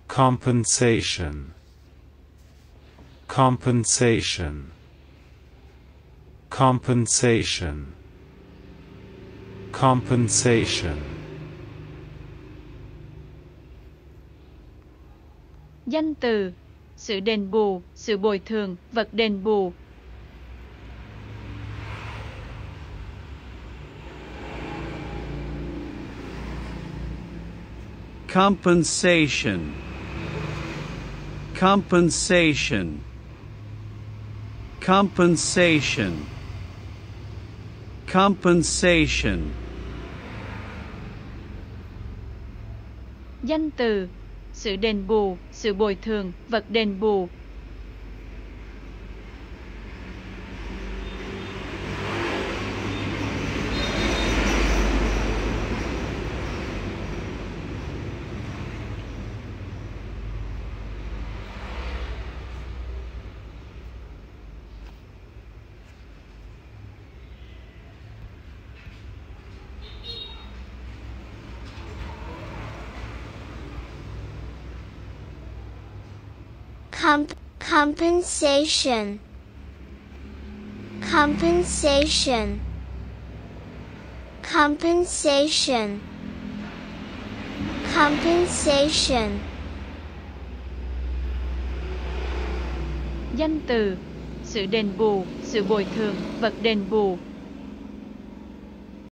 compensation, compensation, compensation, compensation. Danh từ, sự đền bù, sự bồi thường, vật đền bù. Compensation, compensation, compensation, compensation. Danh từ, sự đền bù, sự bồi thường, vật đền bù. Compensation, compensation, compensation, compensation. Danh từ, sự đền bù, sự bồi thường, vật đền bù.